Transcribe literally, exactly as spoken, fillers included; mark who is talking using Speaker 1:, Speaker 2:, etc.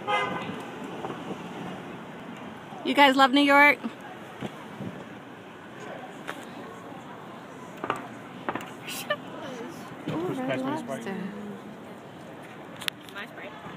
Speaker 1: You guys love New York? Ooh, red lobster.
Speaker 2: My Sprite.